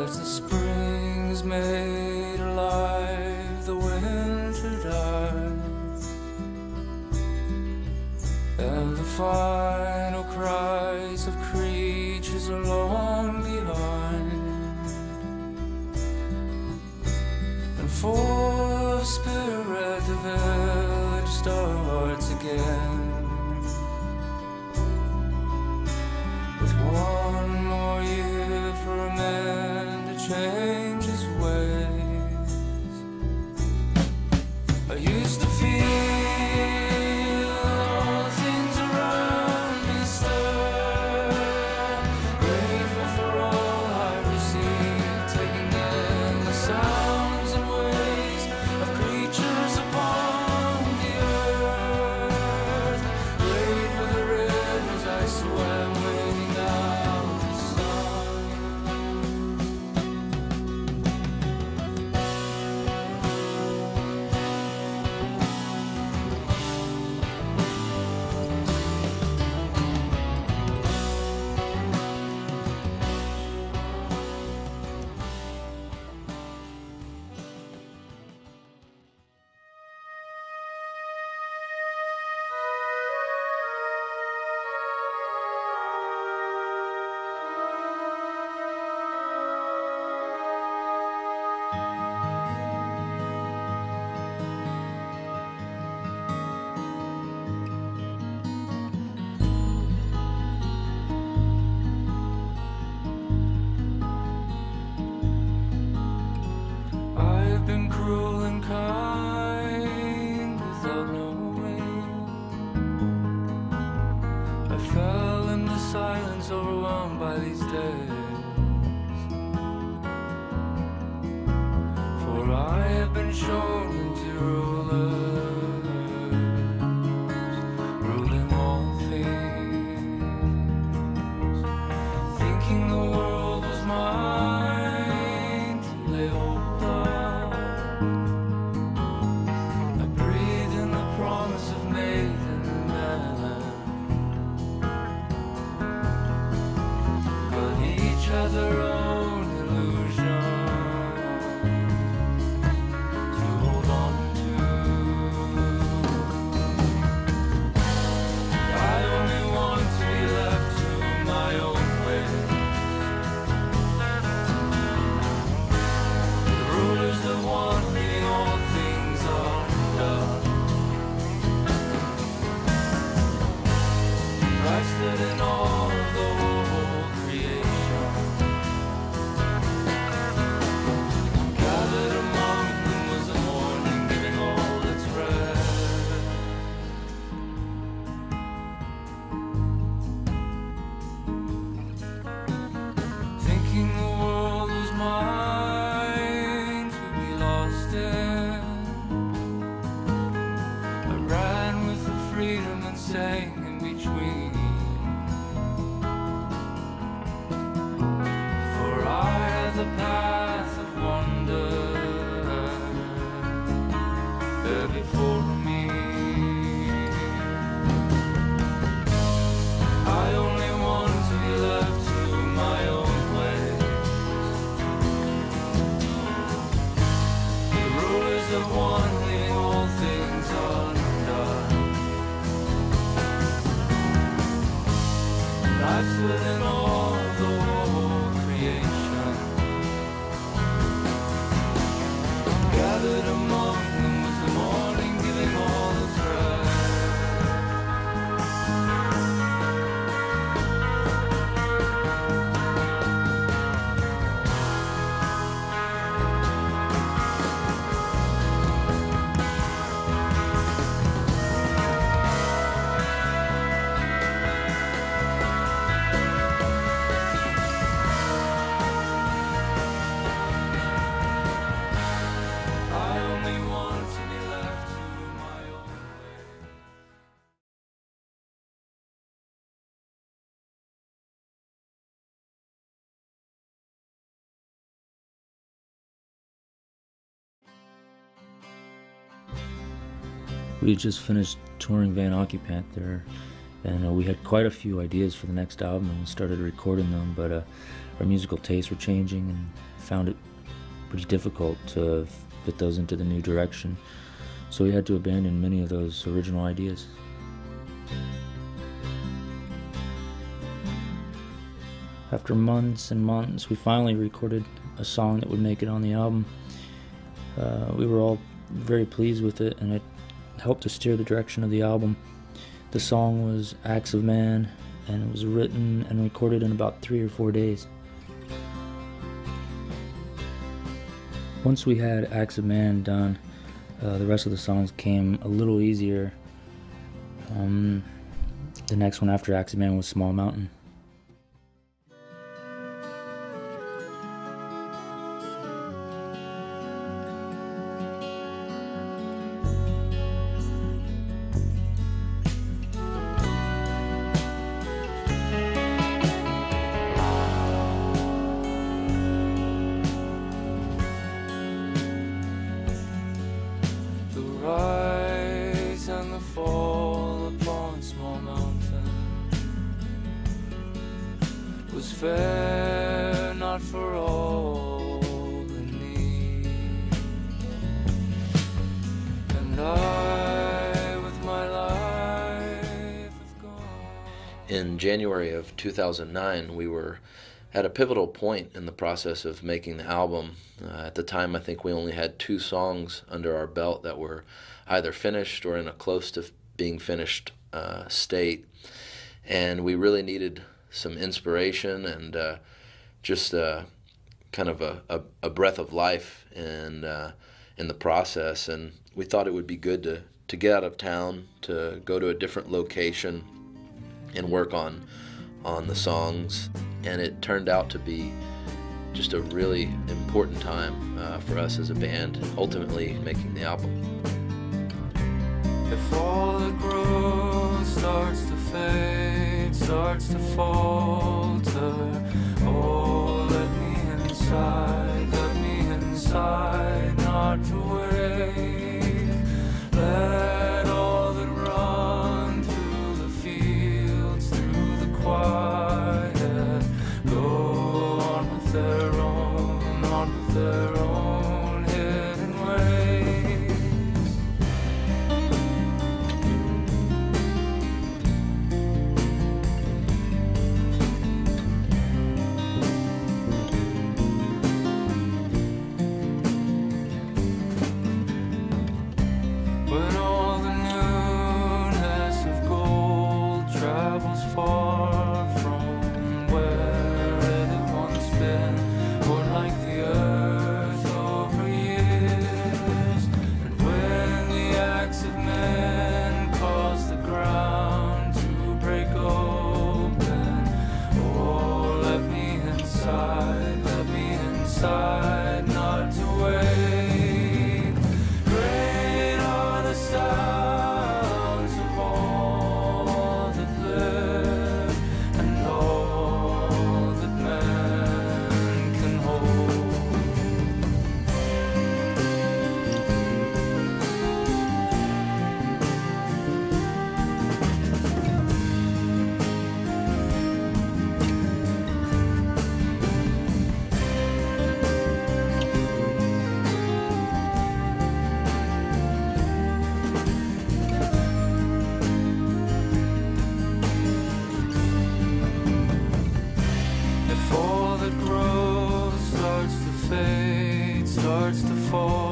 As the spring is made alive, the winter dies, and the final cries of creatures are long behind. And full of spirit, the village starts again, with one more year for a man to change his ways. I used to feel all things around me stir, grateful for all I received, taking in the sounds and ways of creatures upon the earth. Great were the rivers I swam, waiting out the sun. I've been cruel and kind without knowing. I fell into silence, overwhelmed by these days. For I have been shown into rulers, ruling all things, thinking the world was mine to lay hold of. I breathe in the promise of maiden man, but each had their own illusion to hold on to. I only want to be left to my own ways. The rulers that want me, all things undone. Christ stood in all of the whole creation, gathered among them was the morning, giving all its rest. Thinking the world was mine to be lost in, I ran with the freedom and sang in between. For I had the path of wonder there before me. I only want to be left to my own ways. The rulers of one, leaving all things undone. I've stood in all of the whole creation, gathered among them was the morning, giving all its rest. I only want to be left to my own way. We just finished touring Van Occupant there And we had quite a few ideas for the next album, and we started recording them, but our musical tastes were changing and found it pretty difficult to fit those into the new direction. So we had to abandon many of those original ideas. After months and months, we finally recorded a song that would make it on the album. We were all very pleased with it, and it helped to steer the direction of the album. The song was Acts of Man, and it was written and recorded in about 3 or 4 days. Once we had Acts of Man done, the rest of the songs came a little easier. The next one after Acts of Man was Small Mountain. Rise and the fall upon Small Mountain was fair, not for all in need. And I, with my life, have gone. In January of 2009, we were at a pivotal point in the process of making the album. At the time, I think we only had 2 songs under our belt that were either finished or in a close to being finished state. And we really needed some inspiration and just kind of a breath of life in the process. And we thought it would be good to get out of town, to go to a different location and work on the songs. And it turned out to be just a really important time for us as a band, ultimately making the album. If all that grows starts to fade, starts to falter, oh, let me inside, not to wait. Let all that run through the fields, through the quiet, go on with their own hidden ways. When all the newness of gold travels far from where it had once been, born like the earth over years. And when the acts of men cause the ground to break open, oh, let me inside, not to wait. Great are the sounds of all that live and all that man can hold. If all that grows starts to fade, starts to fall,